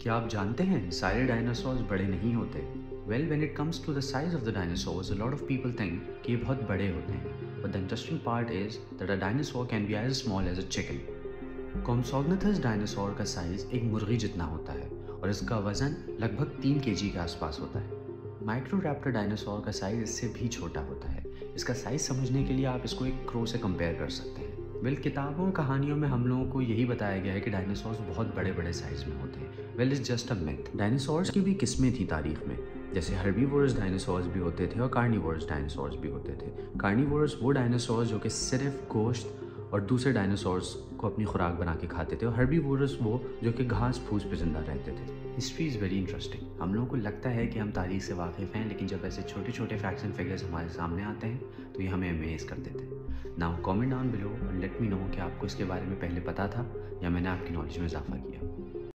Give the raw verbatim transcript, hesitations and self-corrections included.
क्या आप जानते हैं सारे डायनासोर्स बड़े नहीं होते? Well, when it comes to the size of the dinosaurs, a lot of people think कि ये बहुत बड़े होते हैं। But the interesting part is that a dinosaur can be as small as a chicken. Compsognathus dinosaur का size एक मुर्गी जितना होता है और इसका वजन लगभग तीन केजी के आसपास होता है। माइक्रोरैप्टर डायनासोर का साइज इससे भी छोटा होता है। इसका साइज समझने के लिए आप इसको एक क्रो से कंपेयर कर सकते हैं। वेल, किताबों कहानियों में हम लोगों को यही बताया गया है कि डायनासोर्स बहुत बड़े बड़े साइज में होते हैं। Well, it's just a myth. Dinosaurs की भी किस्में थी तारीख में। जैसे हर्बीवोरस डायनासोर्स भी होते थे और कार्निवोरस डायनासोर्स भी होते थे। कार्निवोरस वो डायनासोर्स जो कि सिर्फ गोश्त और दूसरे डायनासोर्स को अपनी खुराक बना के खाते थे, और हर्बीवोरस वो जो कि घास फूस पे जिंदा रहते थे। History is very interesting. हम लोगों को लगता है कि हम तारीख से वाकिफ़ हैं, लेकिन जब ऐसे छोटे छोटे फैक्ट्स एंड फिगर्स हमारे सामने आते हैं तो ये हमें अमेज़ कर देते हैं। नाउ कमेंट डाउन बिलो और लेट मी नो कि आपको इसके बारे में पहले पता था या मैंने आपकी नॉलेज में इजाफा किया।